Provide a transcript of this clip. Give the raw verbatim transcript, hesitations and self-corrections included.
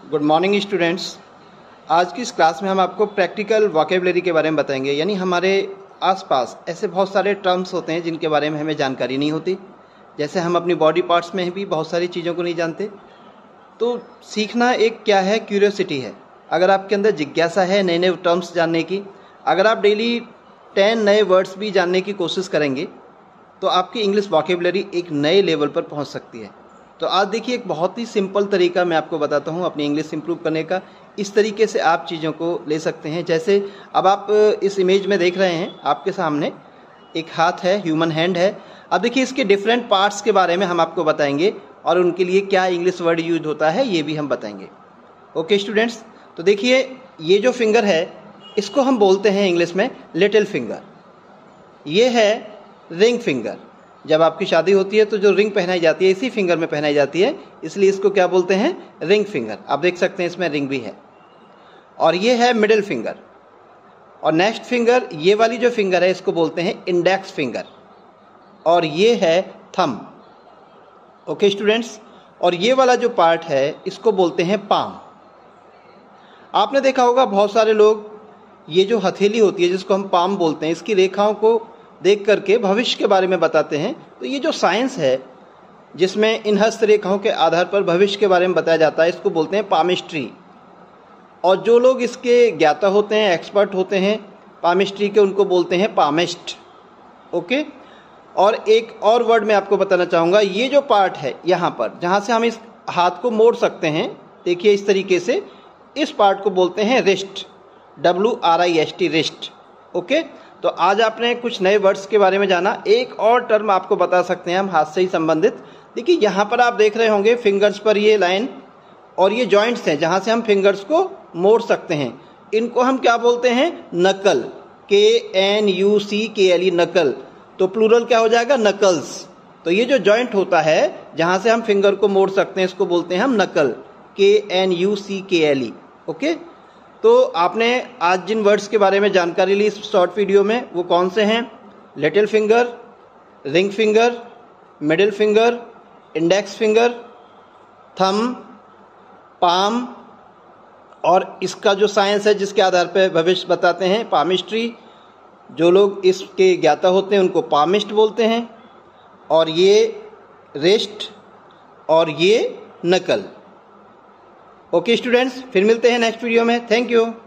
Good morning students. आज की इस क्लास में हम आपको प्रैक्टिकल वोकेबलरी के बारे में बताएंगे। यानी हमारे आसपास ऐसे बहुत सारे टर्म्स होते हैं जिनके बारे में हमें जानकारी नहीं होती। जैसे हम अपनी बॉडी पार्ट्स में भी बहुत सारी चीज़ों को नहीं जानते। तो सीखना एक क्या है, क्यूरियोसिटी है। अगर आपके अंदर जिज्ञासा है नए नए टर्म्स जानने की, अगर आप डेली टेन नए वर्ड्स भी जानने की कोशिश करेंगे तो आपकी इंग्लिश वोकेबलरी एक नए लेवल पर पहुंच सकती है। तो आज देखिए, एक बहुत ही सिंपल तरीका मैं आपको बताता हूं अपनी इंग्लिश इंप्रूव करने का। इस तरीके से आप चीज़ों को ले सकते हैं। जैसे अब आप इस इमेज में देख रहे हैं, आपके सामने एक हाथ है, ह्यूमन हैंड है। अब देखिए, इसके डिफरेंट पार्ट्स के बारे में हम आपको बताएंगे और उनके लिए क्या इंग्लिश वर्ड यूज होता है ये भी हम बताएंगे। ओके स्टूडेंट्स, तो देखिए ये जो फिंगर है इसको हम बोलते हैं इंग्लिश में लिटिल फिंगर। ये है रिंग फिंगर। जब आपकी शादी होती है तो जो रिंग पहनाई जाती है इसी फिंगर में पहनाई जाती है, इसलिए इसको क्या बोलते हैं, रिंग फिंगर। आप देख सकते हैं इसमें रिंग भी है। और ये है मिडिल फिंगर। और नेक्स्ट फिंगर, ये वाली जो फिंगर है इसको बोलते हैं इंडेक्स फिंगर। और ये है थंब। ओके स्टूडेंट्स, और ये वाला जो पार्ट है इसको बोलते हैं पाम। आपने देखा होगा बहुत सारे लोग ये जो हथेली होती है जिसको हम पाम बोलते हैं, इसकी रेखाओं को देख करके भविष्य के बारे में बताते हैं। तो ये जो साइंस है जिसमें इन हस्तरेखाओं के आधार पर भविष्य के बारे में बताया जाता है, इसको बोलते हैं पामिस्ट्री। और जो लोग इसके ज्ञाता होते हैं, एक्सपर्ट होते हैं पामिस्ट्री के, उनको बोलते हैं पामिस्ट। ओके, और एक और वर्ड मैं आपको बताना चाहूँगा। ये जो पार्ट है यहाँ पर जहाँ से हम इस हाथ को मोड़ सकते हैं, देखिए इस तरीके से, इस पार्ट को बोलते हैं wrist. W R I S T, wrist. Okay, तो आज आपने कुछ नए वर्ड्स के बारे में जाना। एक और टर्म आपको बता सकते हैं हम हाथ से ही संबंधित। देखिए यहाँ पर आप देख रहे होंगे फिंगर्स पर ये लाइन और ये जॉइंट्स हैं जहाँ से हम फिंगर्स को मोड़ सकते हैं। इनको हम क्या बोलते हैं, नकल। के एन यू सी के एल ई, नकल। तो प्लूरल क्या हो जाएगा, नकल्स। तो ये जो जॉइंट होता है जहाँ से हम फिंगर को मोड़ सकते हैं इसको बोलते हैं हम नकल। के एन यू सी के एल ई। ओके, तो आपने आज जिन वर्ड्स के बारे में जानकारी ली इस शॉर्ट वीडियो में, वो कौन से हैं, little finger, ring finger, middle finger, index finger, thumb, palm, और इसका जो साइंस है जिसके आधार पर भविष्य बताते हैं, पामिस्ट्री। जो लोग इसके ज्ञाता होते हैं उनको पामिस्ट बोलते हैं। और ये रिस्ट और ये नकल। ओके स्टूडेंट्स, फिर मिलते हैं नेक्स्ट वीडियो में। Thank you.